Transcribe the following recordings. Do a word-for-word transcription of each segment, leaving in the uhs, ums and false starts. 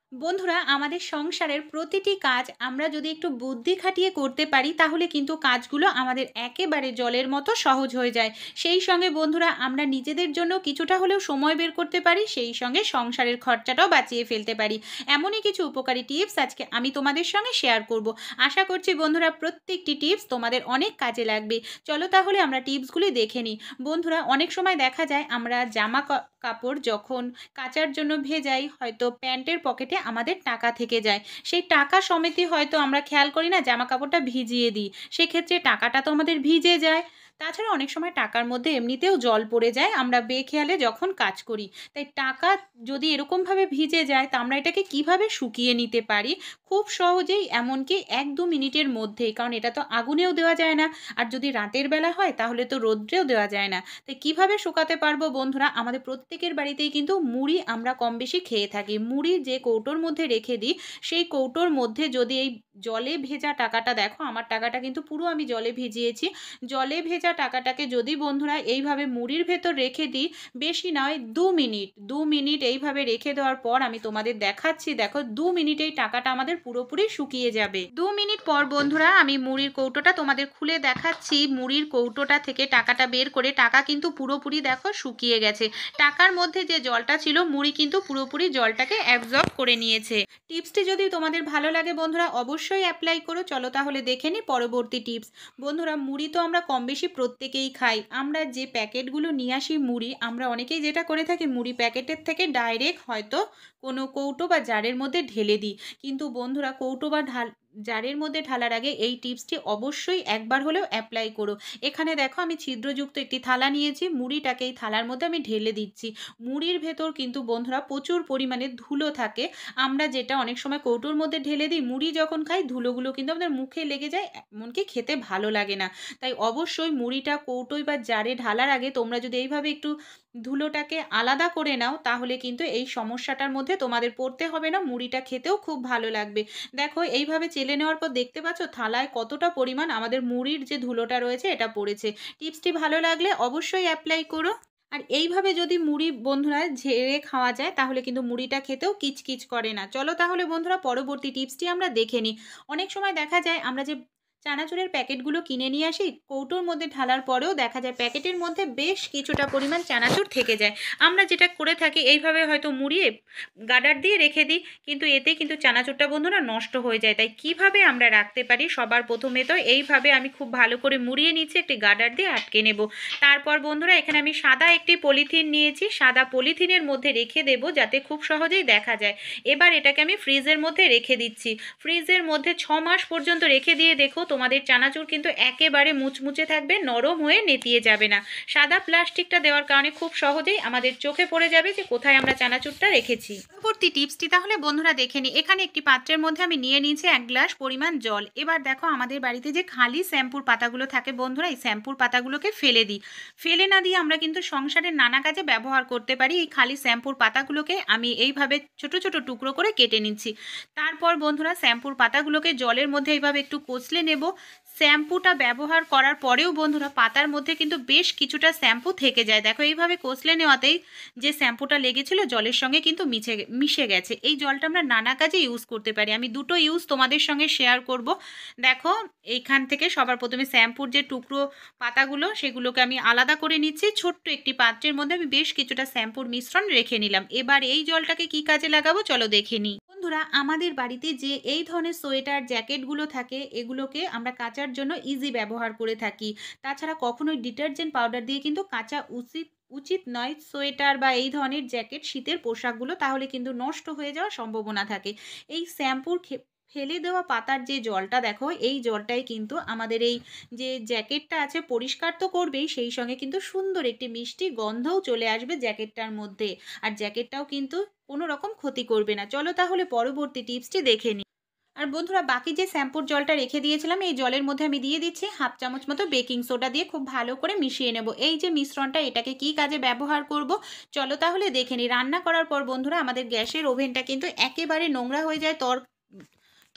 বন্ধুরা, আমাদের সংসারের প্রতিটি কাজ আমরা যদি একটু বুদ্ধি খাটিয়ে করতে পারি তাহলে কিন্তু কাজগুলো আমাদের একেবারে জলের মতো সহজ হয়ে যায়। সেই সঙ্গে বন্ধুরা আমরা নিজেদের জন্য কিছুটা হলেও সময় বের করতে পারি, সেই সঙ্গে সংসারের খরচাটাও বাঁচিয়ে ফেলতে পারি। এমনই কিছু উপকারী টিপস আজকে আমি তোমাদের সঙ্গে শেয়ার করব। আশা করছি বন্ধুরা প্রত্যেকটি টিপস তোমাদের অনেক কাজে লাগবে। চলো তাহলে আমরা টিপসগুলি দেখে নিই। বন্ধুরা, অনেক সময় দেখা যায় আমরা জামা কা কাপড় যখন কাচার জন্য ভেজাই, হয়তো প্যান্টের পকেটে আমাদের টাকা থেকে যায়। সেই টাকা সমেতই হয়তো আমরা খেয়াল করি না, জামা কাপড়টা ভিজিয়ে দিই। সেক্ষেত্রে টাকাটা তো আমাদের ভিজে যায়। তাছাড়া অনেক সময় টাকার মধ্যে এমনিতেও জল পড়ে যায় আমরা বেখেয়ালে যখন কাজ করি। তাই টাকা যদি এরকমভাবে ভিজে যায় তা আমরা এটাকে কিভাবে শুকিয়ে নিতে পারি খুব সহজেই, এমনকি এক দু মিনিটের মধ্যেই, কারণ এটা তো আগুনেও দেওয়া যায় না, আর যদি রাতের বেলা হয় তাহলে তো রৌদ্রেও দেওয়া যায় না। তাই কিভাবে শুকাতে পারবো বন্ধুরা, আমাদের প্রত্যেকের বাড়িতেই কিন্তু মুড়ি আমরা কম বেশি খেয়ে থাকি। মুড়ি যে কৌটোর মধ্যে রেখে দিই, সেই কৌটোর মধ্যে যদি এই জলে ভেজা টাকাটা, দেখো আমার টাকাটা কিন্তু পুরো আমি জলে ভিজিয়েছি, জলে ভেজা টাকাটাকে যদি বন্ধুরা এইভাবে মুড়ির ভেতর রেখে দিই, বেশি নয় দু মিনিট দু মিনিট এইভাবে রেখে দেওয়ার পর আমি তোমাদের দেখাচ্ছি। দেখো দু মিনিটেই টাকাটা আমাদের পুরোপুরি শুকিয়ে যাবে। দু মিনিট পর বন্ধুরা আমি মুড়ির কৌটোটা তোমাদের খুলে দেখাচ্ছি। মুড়ির কৌটোটা থেকে টাকাটা বের করে টাকা কিন্তু পুরোপুরি দেখো শুকিয়ে গেছে। টাকার মধ্যে যে জলটা ছিল, মুড়ি কিন্তু পুরোপুরি জলটাকে অ্যাবজর্ব করে নিয়েছে। টিপসটি যদি তোমাদের ভালো লাগে বন্ধুরা অবশ্যই অ্যাপ্লাই করো। চলো তাহলে দেখে নিই পরবর্তী টিপস। বন্ধুরা, মুড়ি তো আমরা কম বেশি প্রত্যেকেই খাই। আমরা যে প্যাকেটগুলো নিয়ে আসি মুড়ি, আমরা অনেকেই যেটা করে থাকি, মুড়ি প্যাকেটের থেকে ডাইরেক্ট হয়তো কোনো কৌটো বা জারের মধ্যে ঢেলে দিই। কিন্তু বন্ধুরা, কৌটো বা ঢাল জারের মধ্যে ঢালার আগে এই টিপসটি অবশ্যই একবার হলেও অ্যাপ্লাই করো। এখানে দেখো আমি ছিদ্রযুক্ত একটি থালা নিয়েছি, মুড়িটাকে এই থালার মধ্যে আমি ঢেলে দিচ্ছি। মুড়ির ভেতর কিন্তু বন্ধুরা প্রচুর পরিমাণে ধুলো থাকে। আমরা যেটা অনেক সময় কৌটোর মধ্যে ঢেলে দিই, মুড়ি যখন খাই ধুলোগুলো কিন্তু আমাদের মুখে লেগে যায়, এমনকি খেতে ভালো লাগে না। তাই অবশ্যই মুড়িটা কৌটোয় বা জারে ঢালার আগে তোমরা যদি এইভাবে একটু ধুলোটাকে আলাদা করে নাও, তাহলে কিন্তু এই সমস্যাটার মধ্যে তোমাদের পড়তে হবে না, মুড়িটা খেতেও খুব ভালো লাগবে। দেখো এইভাবে চেলে নেওয়ার পর দেখতে পাচ্ছ থালায় কতটা পরিমাণ আমাদের মুড়ির যে ধুলোটা রয়েছে এটা পড়েছে। টিপসটি ভালো লাগলে অবশ্যই অ্যাপ্লাই করো। আর এইভাবে যদি মুড়ি বন্ধুরা ঝেড়ে খাওয়া যায় তাহলে কিন্তু মুড়িটা খেতেও কিচকিচ করে না। চলো তাহলে বন্ধুরা পরবর্তী টিপসটি আমরা দেখে নিই। অনেক সময় দেখা যায় আমরা যে চানাচুরের প্যাকেটগুলো কিনে নিয়ে আসি, কৌটোর মধ্যে ঢালার পরেও দেখা যায় প্যাকেটের মধ্যে বেশ কিছুটা পরিমাণ চানাচুর থেকে যায়। আমরা যেটা করে থাকি এইভাবে হয়তো মুড়িয়ে গার্ডার দিয়ে রেখে দিই, কিন্তু এতে কিন্তু চানাচুরটা বন্ধুরা নষ্ট হয়ে যায়। তাই কিভাবে আমরা রাখতে পারি, সবার প্রথমে তো এইভাবে আমি খুব ভালো করে মুড়িয়ে নিচ্ছি, একটি গার্ডার দিয়ে আটকে নেব। তারপর বন্ধুরা এখানে আমি সাদা একটি পলিথিন নিয়েছি, সাদা পলিথিনের মধ্যে রেখে দেব যাতে খুব সহজেই দেখা যায়। এবার এটাকে আমি ফ্রিজের মধ্যে রেখে দিচ্ছি। ফ্রিজের মধ্যে ছ মাস পর্যন্ত রেখে দিয়ে দেখো তোমাদের চানাচুর কিন্তু একেবারে মুচমুচে থাকবে, নরম হয়ে নেতিয়ে যাবে না। সাদা প্লাস্টিকটা দেওয়ার কারণে খুব সহজেই আমাদের চোখে পড়ে যাবে যে কোথায় আমরা চানাচুরটা রেখেছি। পরবর্তী টিপসটি তাহলে বন্ধুরা দেখে নিই। এখানে একটি পাত্রের মধ্যে আমি নিয়ে নিয়েছি এক গ্লাস পরিমাণ জল। এবার দেখো আমাদের বাড়িতে যে খালি শ্যাম্পুর পাতাগুলো থাকে বন্ধুরা, এই শ্যাম্পুর পাতাগুলোকে ফেলে দিই। ফেলে না দিয়ে আমরা কিন্তু সংসারের নানা কাজে ব্যবহার করতে পারি। এই খালি শ্যাম্পুর পাতাগুলোকে আমি এইভাবে ছোট ছোট টুকরো করে কেটে নিচ্ছি। তারপর বন্ধুরা শ্যাম্পুর পাতাগুলোকে জলের মধ্যে এইভাবে একটু কচলে নেব। শ্যাম্পুটা ব্যবহার করার পরেও বন্ধুরা পাতার মধ্যে কিন্তু বেশ কিছুটা শ্যাম্পু থেকে যায়। দেখো এইভাবে কচলে নেওয়াতেই যে শ্যাম্পুটা লেগেছিল জলের সঙ্গে কিন্তু মিশে মিশে গেছে। এই জলটা আমরা নানা কাজে ইউজ করতে পারি। আমি দুটো ইউজ তোমাদের সঙ্গে শেয়ার করব। দেখো এইখান থেকে সবার প্রথমে শ্যাম্পুর যে টুকরো পাতাগুলো সেগুলোকে আমি আলাদা করে নিচ্ছি। ছোট্ট একটি পাত্রের মধ্যে আমি বেশ কিছুটা শ্যাম্পুর মিশ্রণ রেখে নিলাম। এবার এই জলটাকে কি কাজে লাগাবো চলো দেখে নিই। বন্ধুরা, আমাদের বাড়িতে যে এই ধরনের সোয়েটার জ্যাকেটগুলো থাকে এগুলোকে আমরা কাচার জন্য ইজি ব্যবহার করে থাকি। তাছাড়া কখনোই ডিটারজেন্ট পাউডার দিয়ে কিন্তু কাচা উচিত উচিত নয় সোয়েটার বা এই ধরনের জ্যাকেট, শীতের পোশাকগুলো, তাহলে কিন্তু নষ্ট হয়ে যাওয়ার সম্ভাবনা থাকে। এই শ্যাম্পুর ফেলে দেওয়া পাতার যে জলটা দেখো, এই জলটাই কিন্তু আমাদের এই যে জ্যাকেটটা আছে পরিষ্কার তো করবেই, সেই সঙ্গে কিন্তু সুন্দর একটি মিষ্টি গন্ধও চলে আসবে জ্যাকেটটার মধ্যে। আর জ্যাকেটটাও কিন্তু কোনো রকম ক্ষতি করবে না। চলো তাহলে পরবর্তী টিপসটি দেখে নিই। আর বন্ধুরা বাকি যে শ্যাম্পুর জলটা রেখে দিয়েছিলাম এই জলের মধ্যে আমি দিয়ে দিচ্ছি হাফ চামচ মতো বেকিং সোডা দিয়ে খুব ভালো করে মিশিয়ে নেব। এই যে মিশ্রণটা এটাকে কি কাজে ব্যবহার করব চলো তাহলে দেখে নিই। রান্না করার পর বন্ধুরা আমাদের গ্যাসের ওভেনটা কিন্তু একেবারে নোংরা হয়ে যায়, তর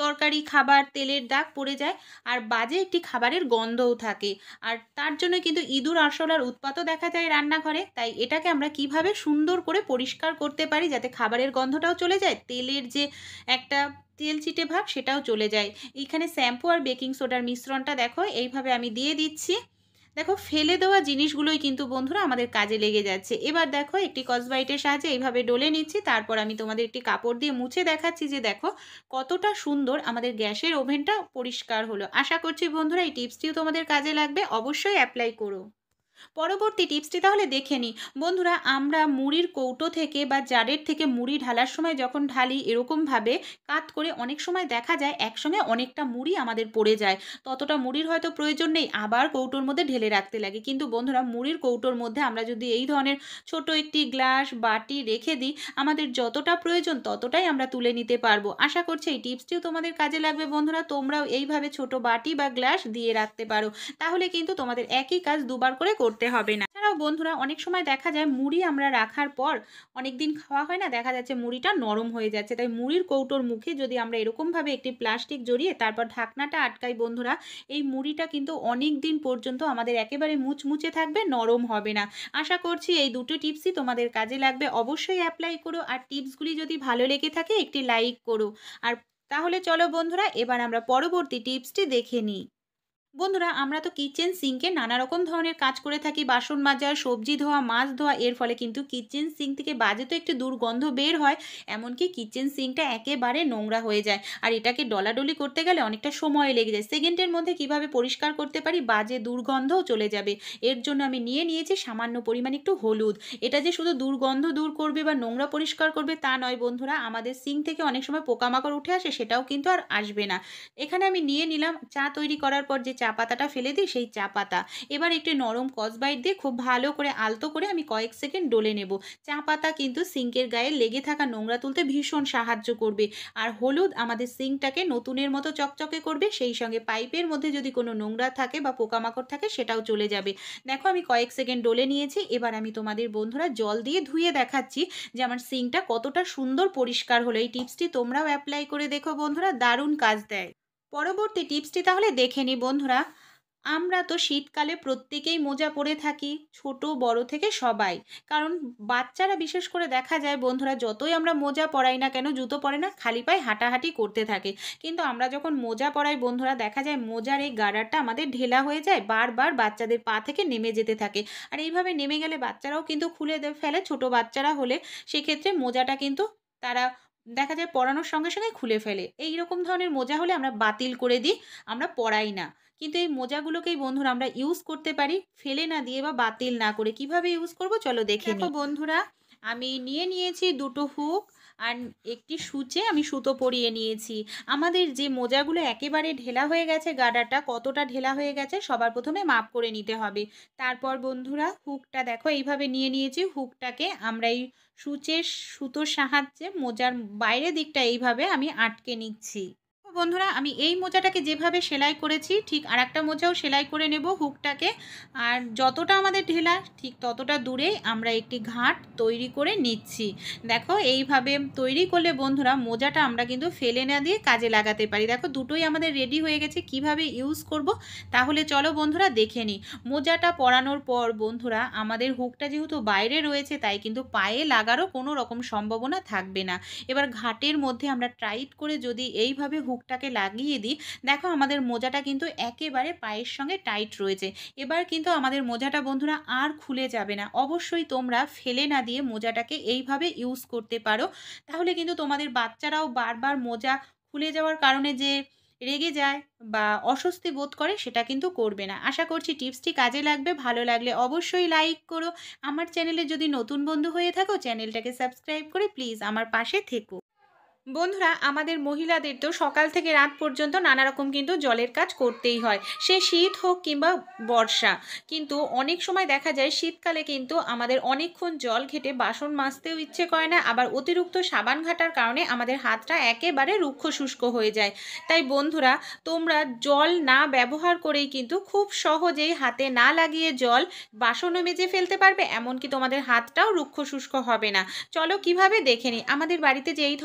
তরকারি খাবার তেলের দাগ পড়ে যায় আর বাজে একটি খাবারের গন্ধও থাকে। আর তার জন্য কিন্তু ইঁদুর আরশোলার উৎপাতও দেখা যায় রান্নাঘরে। তাই এটাকে আমরা কিভাবে সুন্দর করে পরিষ্কার করতে পারি যাতে খাবারের গন্ধটাও চলে যায়, তেলের যে একটা তেলচিটে ভাব সেটাও চলে যায়। এইখানে শ্যাম্পু আর বেকিং সোডার মিশ্রণটা দেখো এইভাবে আমি দিয়ে দিচ্ছি। দেখো ফেলে দেওয়া জিনিসগুলোই কিন্তু বন্ধুরা আমাদের কাজে লেগে যাচ্ছে। এবার দেখো একটি স্কচব্রাইটের সাহায্যে এইভাবে ডলে নিচ্ছি, তারপর আমি তোমাদের একটি কাপড় দিয়ে মুছে দেখাচ্ছি যে দেখো কতটা সুন্দর আমাদের গ্যাসের ওভেনটা পরিষ্কার হলো। আশা করছি বন্ধুরা এই টিপসটিও তোমাদের কাজে লাগবে, অবশ্যই অ্যাপ্লাই করো। পরবর্তী টিপসটি তাহলে দেখে নিই। বন্ধুরা আমরা মুড়ির কৌটো থেকে বা জারের থেকে মুড়ি ঢালার সময় যখন ঢালি এরকমভাবে কাত করে অনেক সময় দেখা যায় একসঙ্গে অনেকটা মুড়ি আমাদের পড়ে যায়। ততটা মুড়ির হয়তো প্রয়োজন নেই, আবার কৌটোর মধ্যে ঢেলে রাখতে লাগে। কিন্তু বন্ধুরা মুড়ির কৌটোর মধ্যে আমরা যদি এই ধরনের ছোট একটি গ্লাস বাটি রেখে দিই, আমাদের যতটা প্রয়োজন ততটাই আমরা তুলে নিতে পারবো। আশা করছি এই টিপসটিও তোমাদের কাজে লাগবে বন্ধুরা। তোমরাও এইভাবে ছোট বাটি বা গ্লাস দিয়ে রাখতে পারো, তাহলে কিন্তু তোমাদের একই কাজ দুবার করে করতে হবে না। এছাড়াও বন্ধুরা অনেক সময় দেখা যায় মুড়ি আমরা রাখার পর অনেক দিন খাওয়া হয় না, দেখা যাচ্ছে মুড়িটা নরম হয়ে যাচ্ছে। তাই মুড়ির কৌটোর মুখে যদি আমরা এরকমভাবে একটি প্লাস্টিক জড়িয়ে তারপর ঢাকনাটা আটকাই বন্ধুরা, এই মুড়িটা কিন্তু অনেক দিন পর্যন্ত আমাদের একেবারে মুচমুচে থাকবে, নরম হবে না। আশা করছি এই দুটো টিপসই তোমাদের কাজে লাগবে, অবশ্যই অ্যাপ্লাই করো। আর টিপসগুলি যদি ভালো লেগে থাকে একটি লাইক করো। আর তাহলে চলো বন্ধুরা এবার আমরা পরবর্তী টিপসটি দেখে নিই। বন্ধুরা আমরা তো কিচেন সিঙ্কে নানা রকম ধরনের কাজ করে থাকি, বাসন মাজা, সবজি ধোয়া, মাছ ধোয়া। এর ফলে কিন্তু কিচেন সিঙ্ক থেকে বাজে তো একটি দুর্গন্ধ বের হয়, এমনকি কিচেন সিঙ্কটা একেবারে নোংরা হয়ে যায়। আর এটাকে ডলাডলি করতে গেলে অনেকটা সময় লেগে যায়। সেকেন্ডের মধ্যে কিভাবে পরিষ্কার করতে পারি, বাজে দুর্গন্ধও চলে যাবে। এর জন্য আমি নিয়ে নিয়েছি সামান্য পরিমাণ একটু হলুদ। এটা যে শুধু দুর্গন্ধ দূর করবে বা নোংরা পরিষ্কার করবে তা নয় বন্ধুরা, আমাদের সিঙ্ক থেকে অনেক সময় পোকামাকড় উঠে আসে, সেটাও কিন্তু আর আসবে না। এখানে আমি নিয়ে নিলাম চা তৈরি করার পর যে চা পাতাটা ফেলে দিই সেই চা পাতা। এবার একটি নরম স্কচব্রাইট দিয়ে খুব ভালো করে আলতো করে আমি কয়েক সেকেন্ড ডলে নেব। চা পাতা কিন্তু সিঙ্কের গায়ে লেগে থাকা নোংরা তুলতে ভীষণ সাহায্য করবে। আর হলুদ আমাদের সিঙ্কটাকে নতুনের মতো চকচকে করবে, সেই সঙ্গে পাইপের মধ্যে যদি কোনো নোংরা থাকে বা পোকামাকড় থাকে সেটাও চলে যাবে। দেখো আমি কয়েক সেকেন্ড ডলে নিয়েছি। এবার আমি তোমাদের বন্ধুরা জল দিয়ে ধুয়ে দেখাচ্ছি যে আমার সিঙ্কটা কতটা সুন্দর পরিষ্কার হলো। এই টিপসটি তোমরাও অ্যাপ্লাই করে দেখো বন্ধুরা, দারুণ কাজ দেয়। পরবর্তী টিপসটি তাহলে দেখে নিই বন্ধুরা। আমরা তো শীতকালে প্রত্যেকেই মোজা পরে থাকি, ছোট বড় থেকে সবাই। কারণ বাচ্চারা বিশেষ করে দেখা যায় বন্ধুরা, যতই আমরা মোজা পরাই না কেন, জুতো পরে না, খালি পায়ে হাঁটাহাঁটি করতে থাকে। কিন্তু আমরা যখন মোজা পরাই বন্ধুরা, দেখা যায় মোজার এই গার্ডারটা আমাদের ঢেলা হয়ে যায়, বারবার বাচ্চাদের পা থেকে নেমে যেতে থাকে। আর এইভাবে নেমে গেলে বাচ্চারাও কিন্তু খুলে ফেলে, ছোট বাচ্চারা হলে সেক্ষেত্রে মোজাটা কিন্তু তারা দেখা যায় পরানোর সঙ্গে সঙ্গে খুলে ফেলে। এই রকম ধরনের মোজা হলে আমরা বাতিল করে দিই, আমরা পরাই না। কিন্তু এই মোজাগুলোকেই বন্ধুরা আমরা ইউজ করতে পারি ফেলে না দিয়ে বা বাতিল না করে। কিভাবে ইউজ করব চলো দেখে নিই। বন্ধুরা আমি নিয়ে নিয়েছি দুটো হুক আর একটি সূচে আমি সুতো পরিয়ে নিয়েছি। আমাদের যে মোজাগুলো একেবারে ঢেলা হয়ে গেছে, গার্ডারটা কতটা ঢেলা হয়ে গেছে সবার প্রথমে মাপ করে নিতে হবে। তারপর বন্ধুরা হুকটা দেখো এইভাবে নিয়ে নিয়েছি। হুকটাকে আমরা এই সূচের সুতোর সাহায্যে মোজার বাইরের দিকটা এইভাবে আমি আটকে নিচ্ছি। বন্ধুরা আমি এই মোজাটাকে যেভাবে সেলাই করেছি ঠিক আর একটা মোজাও সেলাই করে নেব হুকটাকে। আর যতটা আমাদের ঢেলা ঠিক ততটা দূরেই আমরা একটি ঘাট তৈরি করে নিচ্ছি। দেখো এইভাবে তৈরি করলে বন্ধুরা মোজাটা আমরা কিন্তু ফেলে না দিয়ে কাজে লাগাতে পারি। দেখো দুটোই আমাদের রেডি হয়ে গেছে। কিভাবে ইউজ করব তাহলে চলো বন্ধুরা দেখে নিই। মোজাটা পরানোর পর বন্ধুরা আমাদের হুকটা যেহেতু বাইরে রয়েছে তাই কিন্তু পায়ে লাগারও কোনো রকম সম্ভাবনা থাকবে না। এবার ঘাটের মধ্যে আমরা টাইট করে যদি এইভাবে হুক টাকে লাগিয়ে দিই, দেখো আমাদের মোজাটা কিন্তু একেবারে পায়ের সঙ্গে টাইট রয়েছে। এবার কিন্তু আমাদের মোজাটা বন্ধুরা আর খুলে যাবে না। অবশ্যই তোমরা ফেলে না দিয়ে মোজাটাকে এইভাবে ইউজ করতে পারো, তাহলে কিন্তু তোমাদের বাচ্চারাও বারবার মোজা খুলে যাওয়ার কারণে যে রেগে যায় বা অস্বস্তি বোধ করে সেটা কিন্তু করবে না। আশা করছি টিপসটি কাজে লাগবে। ভালো লাগলে অবশ্যই লাইক করো। আমার চ্যানেলে যদি নতুন বন্ধু হয়ে থাকো চ্যানেলটাকে সাবস্ক্রাইব করে প্লিজ আমার পাশে থেকো। বন্ধুরা আমাদের মহিলাদের তো সকাল থেকে রাত পর্যন্ত নানা রকম কিন্তু জলের কাজ করতেই হয়, সে শীত হোক কিংবা বর্ষা। কিন্তু অনেক সময় দেখা যায় শীতকালে কিন্তু আমাদের অনেকক্ষণ জল ঘেটে বাসন মাজতেও ইচ্ছে করে না, আবার অতিরিক্ত সাবান ঘাটার কারণে আমাদের হাতটা একেবারে রুক্ষ শুষ্ক হয়ে যায়। তাই বন্ধুরা তোমরা জল না ব্যবহার করেই কিন্তু খুব সহজেই হাতে না লাগিয়ে জল বাসনও মেজে ফেলতে পারবে, এমনকি তোমাদের হাতটাও রুক্ষ শুষ্ক হবে না। চলো কিভাবে দেখে নিই। আমাদের বাড়িতে যে এই ধরনের পলি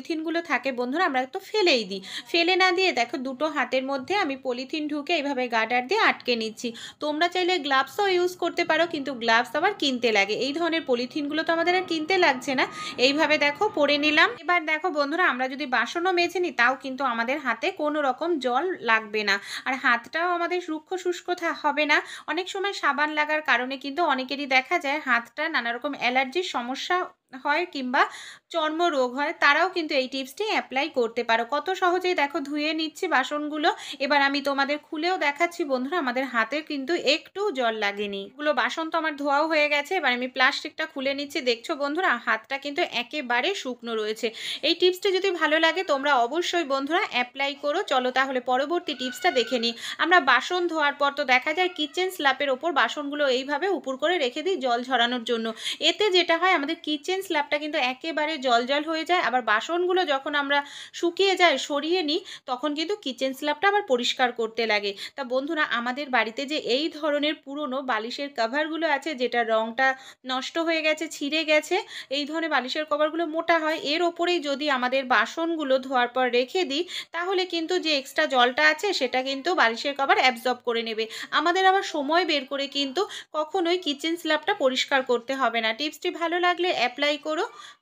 পলিথিনগুলো থাকে বন্ধুরা আমরা তো ফেলেই দিই। ফেলে না দিয়ে দেখো দুটো হাতের মধ্যে আমি পলিথিন ঢুকে এইভাবে গার্ডার দিয়ে আটকে নিচ্ছি। তোমরা চাইলে গ্লাভসও ইউজ করতে পারো, কিন্তু গ্লাভস আবার কিনতে লাগে। এই ধরনের পলিথিনগুলো তো আমাদের আর কিনতে লাগছে না। এইভাবে দেখো পরে নিলাম। এবার দেখো বন্ধুরা আমরা যদি বাসনও মেজে নিই তাও কিন্তু আমাদের হাতে কোনো রকম জল লাগবে না, আর হাতটাও আমাদের রুক্ষ শুষ্ক হবে না। অনেক সময় সাবান লাগার কারণে কিন্তু অনেকেরই দেখা যায় হাতটা নানা রকম অ্যালার্জির সমস্যা হয় কিংবা চর্মরোগ হয়, তারাও কিন্তু এই টিপসটি অ্যাপ্লাই করতে পারো। কত সহজেই দেখো ধুয়ে নিচ্ছি বাসনগুলো। এবার আমি তোমাদের খুলেও দেখাচ্ছি বন্ধুরা, আমাদের হাতে কিন্তু একটু জল লাগেনি। এগুলো বাসন তো আমার ধোয়াও হয়ে গেছে। এবার আমি প্লাস্টিকটা খুলে নিচ্ছি। দেখছো বন্ধুরা হাতটা কিন্তু একেবারে শুকনো রয়েছে। এই টিপসটি যদি ভালো লাগে তোমরা অবশ্যই বন্ধুরা অ্যাপ্লাই করো। চলো তাহলে পরবর্তী টিপসটা দেখে নিই। আমরা বাসন ধোয়ার পর তো দেখা যায় কিচেন স্ল্যাপের ওপর বাসনগুলো এইভাবে উপর করে রেখে দিই জল ঝরানোর জন্য। এতে যেটা হয় আমাদের কিচেন স্ল্যাবটা কিন্তু একেবারে জল জল হয়ে যায়। আবার বাসনগুলো যখন আমরা শুকিয়ে যায় সরিয়ে নিই তখন কিন্তু কিচেন স্ল্যাবটা আবার পরিষ্কার করতে লাগে। তা বন্ধুরা আমাদের বাড়িতে যে এই ধরনের পুরনো বালিশের কভারগুলো আছে, যেটা রংটা নষ্ট হয়ে গেছে, ছিঁড়ে গেছে, এই ধরনের বালিশের কভারগুলো মোটা হয়, এর ওপরেই যদি আমাদের বাসনগুলো ধোয়ার পর রেখে দিই তাহলে কিন্তু যে এক্সট্রা জলটা আছে সেটা কিন্তু বালিশের কভার অ্যাবজর্ব করে নেবে। আমাদের আবার সময় বের করে কিন্তু কখনোই কিচেন স্ল্যাবটা পরিষ্কার করতে হবে না। টিপসটি ভালো লাগলে অ্যাপ্লাই করো।